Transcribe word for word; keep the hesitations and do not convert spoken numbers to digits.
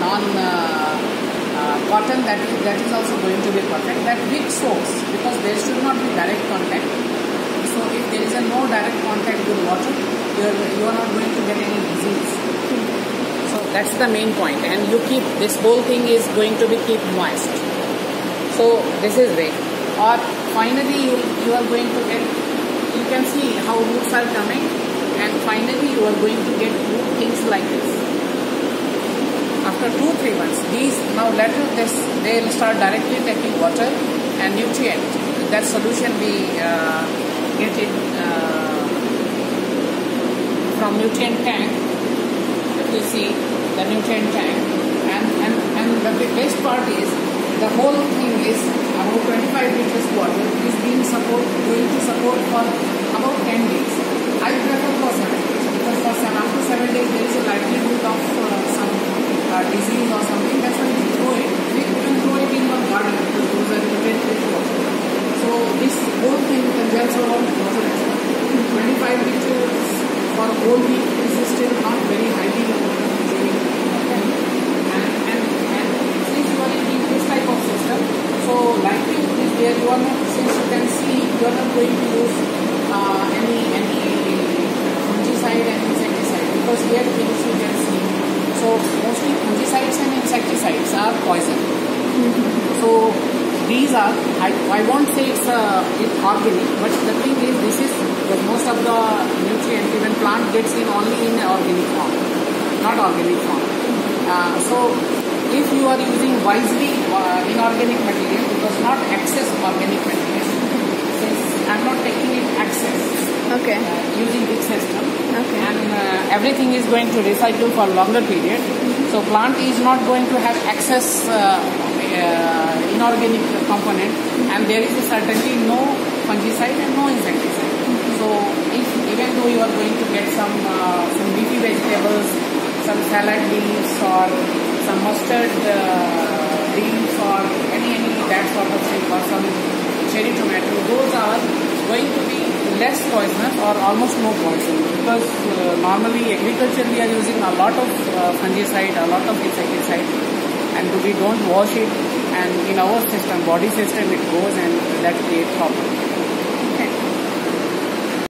on uh, uh, cotton, that is, that is also going to be perfect. That with soaps, because there should not be direct contact. So if there is a no direct contact with water, you are, you are not going to get any disease. So that's the main point. And you keep, this whole thing is going to be keep moist. So this is way. Or finally you, you are going to get, you can see how roots are coming, and finally you are going to get root things like this. After two, three months, these now later this they will start directly taking water and nutrient. That solution we uh, get it uh, from nutrient tank. If you see the nutrient tank, and and and the best part is the whole thing is about twenty-five liters water is being support going to support for about ten days. I prefer for seven days because for seven, after seven days there is a likelihood of uh, some uh, disease or something. That's why we throw it. We can throw it in your garden because those are nutrient rich water. So this whole thing conserves around water. twenty-five liters for a whole week is still not very highly consuming. And, and, and since you are using this type of system, so likely is there you are not, since you can see, you are not going to use uh, any any fungicide and insecticide, because here things you can see. So mostly fungicides and insecticides are poison. Mm-hmm. So these are, I, I won't say it's, uh, it's organic, but the thing is this is, because most of the nutrients even plant gets in only in organic form, not organic form. Uh, so if you are using wisely uh, inorganic material, because not excess organic material, since I'm not taking it excess, okay, uh, using this system, okay, and uh, everything is going to recycle for longer period. Mm-hmm. So plant is not going to have excess uh, uh, inorganic component, mm-hmm, and there is certainly no fungicide and no insecticide. Mm-hmm. So if even though you are going to get some uh, some leafy vegetables, some salad leaves or some mustard uh, leaves or any any that sort of thing, or some cherry tomato, those are going to be less poisonous or almost no poison, because uh, normally agriculture we are using a lot of uh, fungicide, a lot of insecticide, and we don't wash it, and in our system, body system, it goes and that creates problems.